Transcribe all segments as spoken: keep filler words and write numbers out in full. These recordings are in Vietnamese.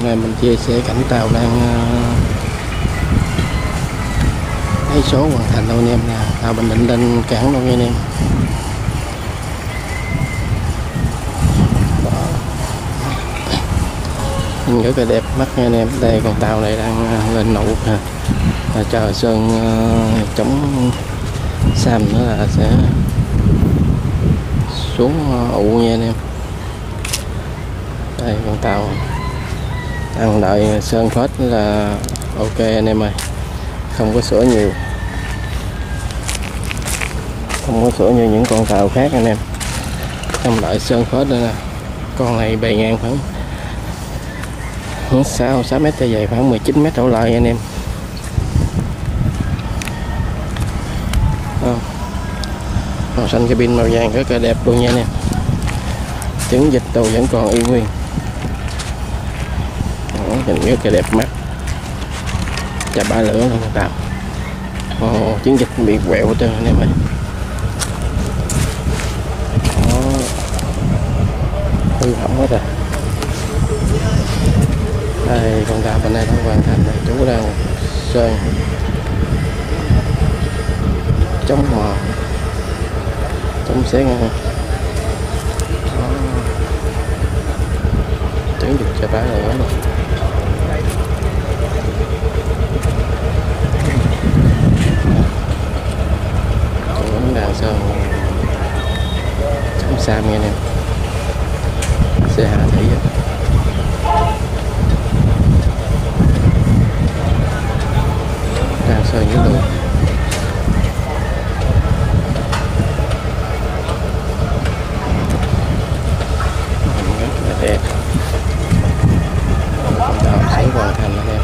Hôm nay mình chia sẻ cảnh tàu đang lấy số hoàn thành đâu anh em nè. Tàu Bình Định lên cảng đâu nha anh em. Nhìn rất là đẹp mắt nha anh em. Đây con tàu này đang lên nụ nè, chờ sơn uh, chống xăm nữa là sẽ xuống uh, ụ nha anh em. Đây con tàu đang đợi sơn phết là ok anh em ơi, không có sửa nhiều, không có sửa như những con tàu khác anh em, không đợi sơn phết nữa nè. Con này bề ngang khoảng sáu sáu mét, dày khoảng mười chín mét đổ lại anh em. Màu xanh cabin màu vàng rất là đẹp luôn nha anh em. Chứng dịch đồ vẫn còn y nguyên. Đó, nhìn rất là đẹp mắt. Chà ba lửa luôn con tàu. Ồ, chứng dịch bị quẹo hết trơn anh em ơi. Đó, hư hỏng hết rồi. Đây con tàu bên đây đã hoàn thành rồi, chú đang sơn chống mờ, chống xé ngang. Tiếng được cho bá nữa luôn. Vẫn đang sơn chống xam nghe nè, xe hạ thủy á. Đang sơn dưới luôn. Rất là đẹp. Con tàu sẽ hoàn thành anh em.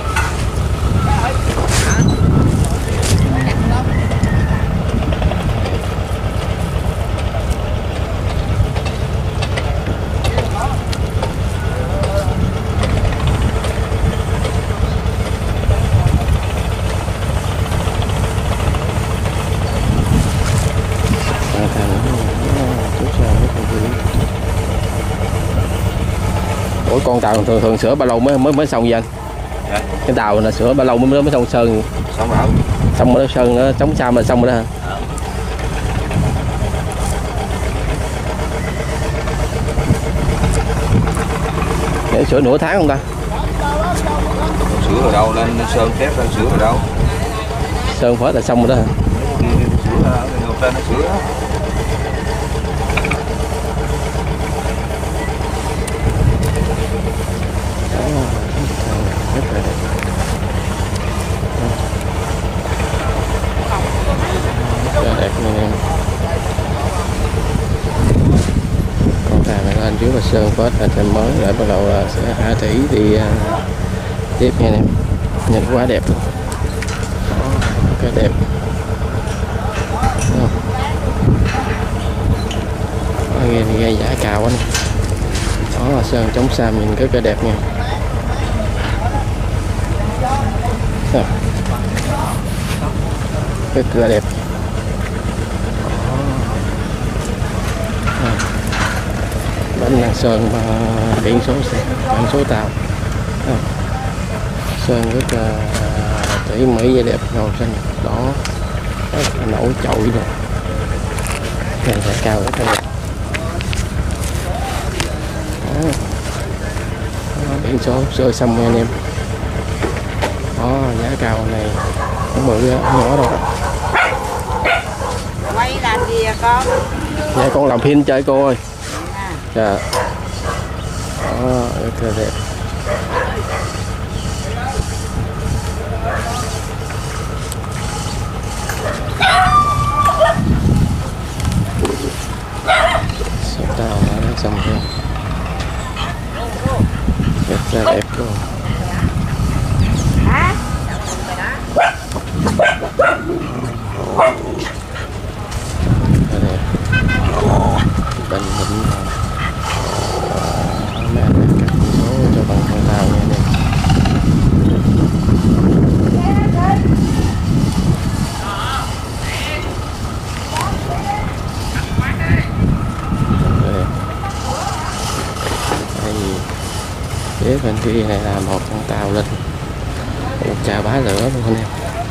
Ủa con tàu thường thường sửa bao lâu mới mới mới xong vậy anh? Dạ. Cái tàu là sửa bao lâu mới mới xong sơn? Xong rồi. Xong rồi sơn nó chống sao mà xong rồi đó hả? Dạ. Để sửa nửa tháng không ta? Sửa ở đâu lên sơn thép lên sửa ở đâu? Sơn phết là xong rồi đó hả? Sửa ở đâu trên nó sửa. Rất là đẹp. Rất là đẹp nha em. Con tàu này lên dưới là sơn phết là thêm mới, lại bắt đầu là sẽ hạ thủy thì uh, tiếp nha em. Nhìn quá đẹp luôn. Rất là đẹp. Nghe thì gây giả cào anh. Đó là sơn chống xam nhìn rất là đẹp nha. À, rất là đẹp. À, bánh đang sơn biển số xe, biển số tàu. À, sơn rất là tỉ mỉ và đẹp, màu xanh đỏ nổi trội rồi. Này là cao rất là đẹp. Đó. Đó, biển số sơ xăm nha anh em. Đó, giá cao này không bự nhỏ đâu. Quay làm gì à con? Dạ con làm phim chơi cô ơi. Dạ. Đó, rất là đẹp. Số tàu đã xong rồi. Rất là đẹp luôn. Bình Định mấy anh đặt các số cho bằng con tàu nha anh em. Đây, bên kia này là một con tàu lên một trà bá lửa luôn anh em.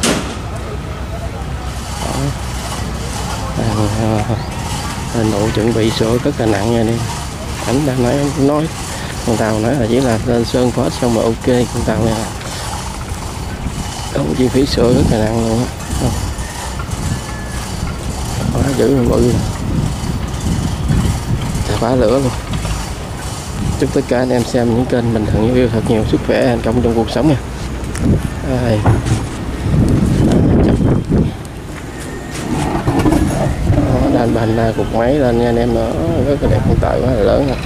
Hình độ chuẩn bị sửa rất là nặng nha anh em. Ảnh đang nói nói con tàu nói là chỉ là lên sơn phết xong rồi ok, con tàu này là không chi phí sửa rất là nặng luôn á. Quá dữ luôn, bự trà bá lửa luôn. Chúc tất cả anh em xem những kênh mình thường yêu thật nhiều sức khỏe thành công trong cuộc sống nha. Đây. Đàn bành là cục máy lên nha anh em, nó rất là đẹp, con tàu quá là lớn nè.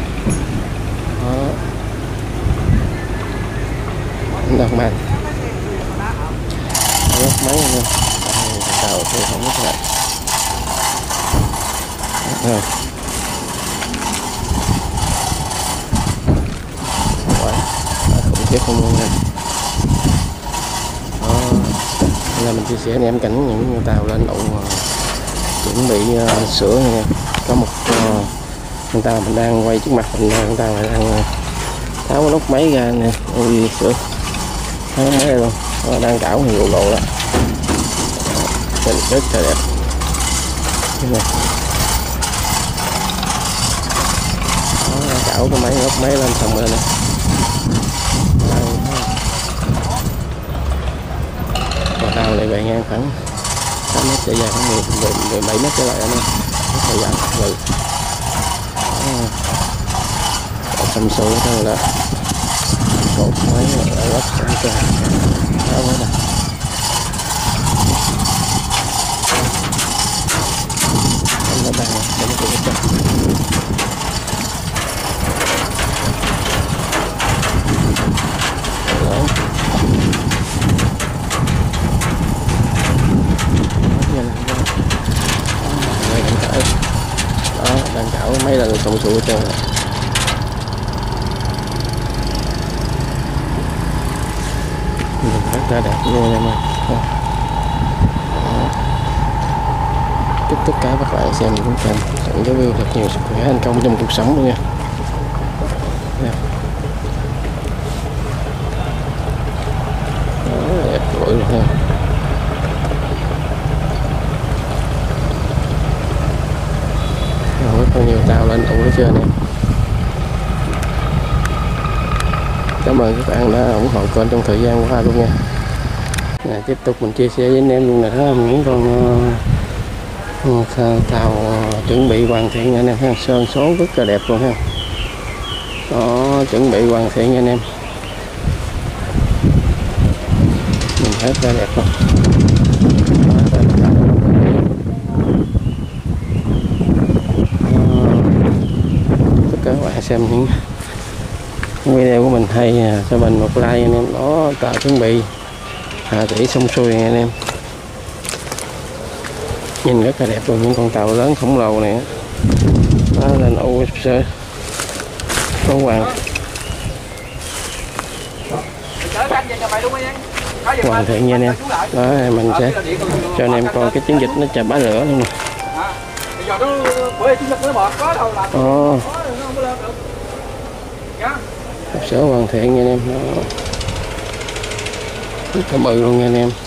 Đàn bành rất máy anh em. Tàu thì không có thật rồi. Khủng khiếp không luôn nha. Đó là mình chia sẻ anh em cảnh những tàu lên đậu chuẩn bị uh, sửa nha. Có một uh, con tàu mình đang quay trước mặt mình, con tàu này đang uh, tháo cái nút máy ra nè, ui sửa tháo máy ra luôn. Nó đang cảo thì gồ gồ đó, nhìn rất là đẹp. Đó, cảo cái máy nút máy lên xong rồi nè. Con tàu này bề ngang khoảng tám mét, chạy dài khoảng mười bảy mét trở lại anh em, rất là dài bự. Xăm xù hết rồi đó, cột máy ở lắp sẵn cho đó quá nè. Anh nó đang đánh cái chân. Đó, đang cạo mấy lần xong xuôi cho rất là đẹp luôn em ơi. Chúc tất cả các bạn xem những kênh tặng cho view thật nhiều sức khỏe thành công trong cuộc sống luôn nha. Đó, đẹp bự rồi ha. Rất có nhiều tàu lên ủ hết trơn em. Cảm ơn các bạn đã ủng hộ kênh trong thời gian qua luôn nha. Này, tiếp tục mình chia sẻ với anh em luôn là đó, những con uh, tàu uh, chuẩn bị hoàn thiện nha anh em ha. Sơn số rất là đẹp luôn ha. Đó, chuẩn bị hoàn thiện nha anh em. Mình hết ra đẹp luôn. Các bạn xem những video của mình hay cho mình một like anh em. Đó, tàu chuẩn bị hạ thủy xong xuôi anh em, nhìn rất là đẹp luôn, những con tàu lớn khổng lồ này. Đó là ô sơ có hoàng hoàn thiện nha anh em. Đó mình sẽ cho anh em coi cái chiến dịch nó chà bá lửa luôn nè. Ồ, sửa hoàn thiện nha anh em. Đó, rất là bự luôn nha anh em.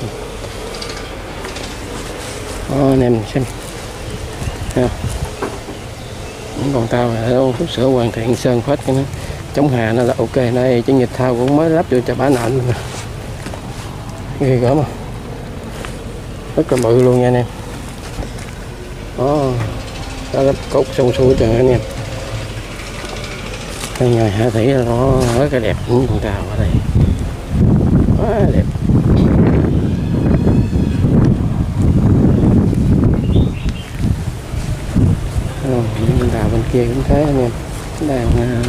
Đó, anh em xem ha. Những con tàu này đâu sửa hoàn thiện sơn phết cái nó chống hà nó là ok. Đây chiến dịch thao cũng mới lắp vô chà bá nện luôn nè, ghê gớm không, rất là bự luôn nha anh em. Đó, đó lắp cốt xong xuôi cho anh em. Đây ngày hạ thủy nó rất là đẹp, những con tàu ở đây quá đẹp. Rồi, những con tàu bên kia cũng thế anh em, đang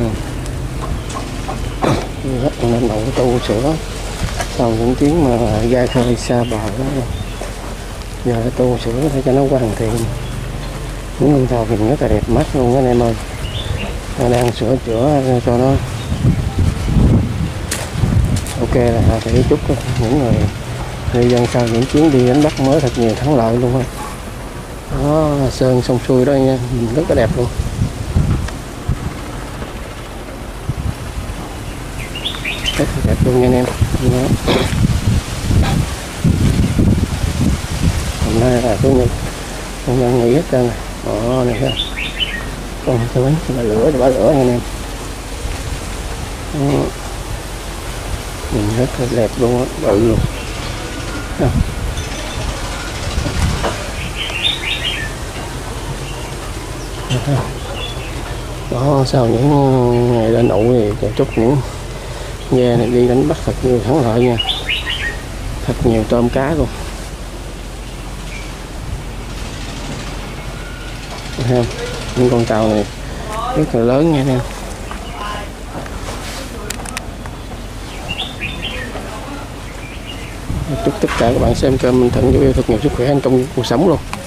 rất là nên đầu tu sửa sau những chuyến mà ra khơi xa bờ đó. Giờ đã tu sửa để cho nó hoàn thiện. Những con tàu nhìn rất là đẹp mắt luôn anh em ơi. Nó đang sửa chữa cho nó ok là hạ thủy. Chúc những người người dân sau những chuyến đi đánh bắt mới thật nhiều thắng lợi luôn ha. Đó, sơn xong xuôi đó nha, rất là đẹp luôn. rất là đẹp luôn nha anh em. Đó. Hôm nay là chủ nhật, công nhân nghỉ hết trơn rồi. Đó này thấy không? Còn cái bánh bà lửa thì bả lửa nha anh em. Đó. Nhìn rất là đẹp luôn á, bự luôn. Đó. Đó, sau những ngày lên ụ thì chúc những ghe này đi đánh bắt thật nhiều thắng lợi nha, thật nhiều tôm cá luôn. Thấy không? Những con tàu này rất là lớn nha anh em. Chúc tất cả các bạn xem kênh Minh Thịnh vui thật nhiều sức khỏe trong cuộc sống luôn.